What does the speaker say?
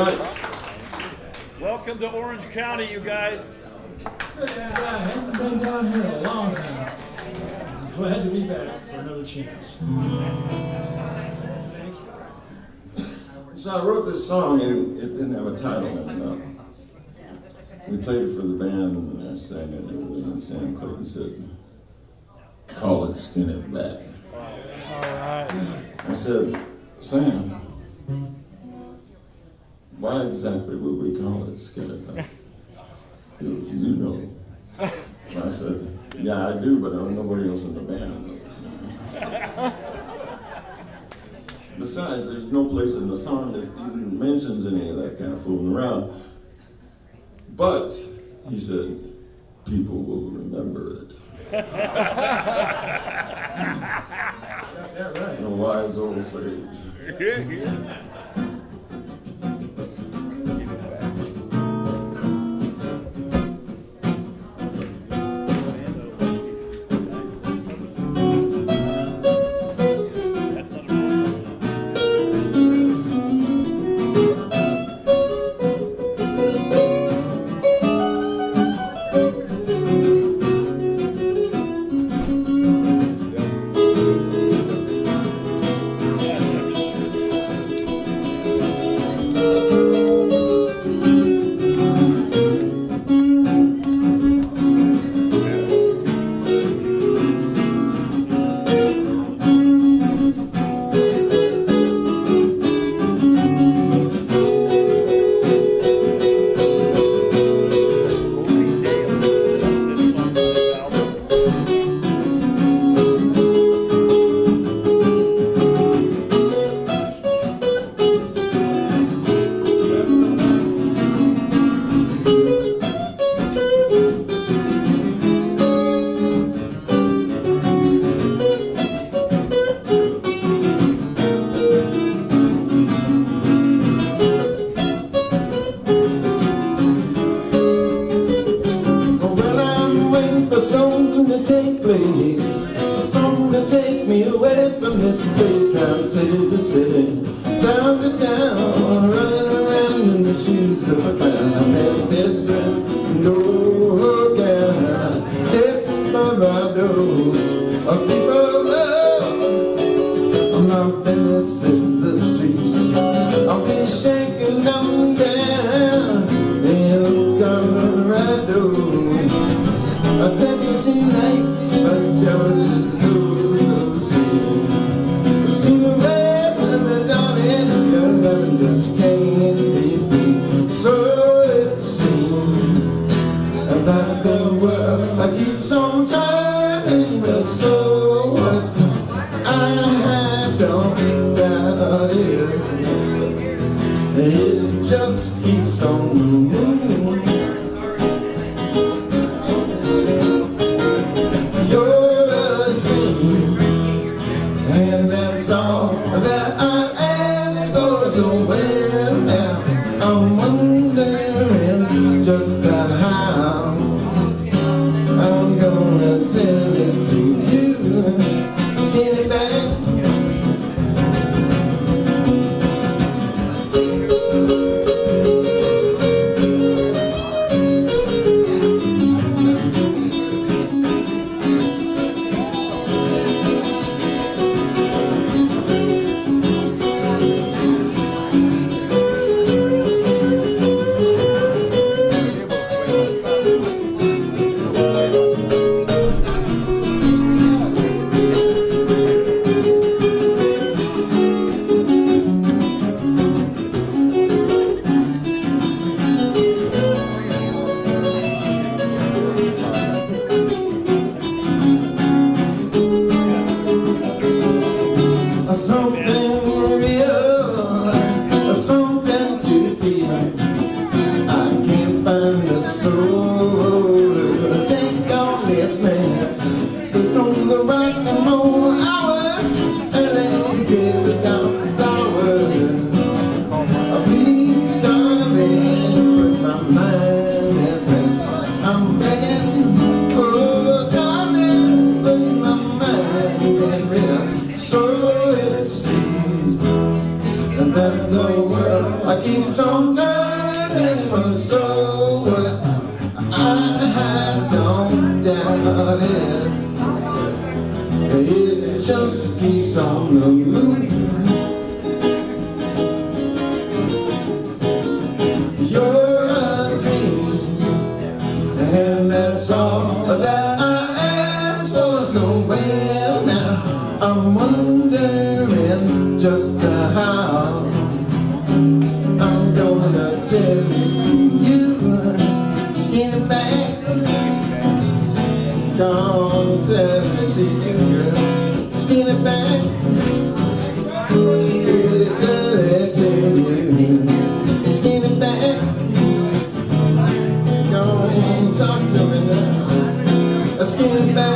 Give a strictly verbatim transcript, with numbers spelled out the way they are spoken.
right. Welcome to Orange County, you guys. Yeah, I haven't been down here in a long time. Glad to be back for another chance. So I wrote this song and it didn't have a title. And, uh, we played it for the band and I sang it and everything, and Sam Clayton said, "Call it Skin It Back." All right. I said, "Sam, why exactly would we call it Skin It Back?" He goes, "You know." I said, "Yeah, I do, but I don't, nobody else in the band knows." Besides, there's no place in the song that even mentions any of that kind of fooling around. But, he said, people will remember it. A wise old sage. So it seems It's on the moon. You're a dream, and that's all that I ask for. So well now, I'm wondering just how I'm gonna tell it to you. Skinny back, gonna tell it to you, girl. Skinny back, gonna tell it to you. Skinny back, gonna talk to me now. Skinny back.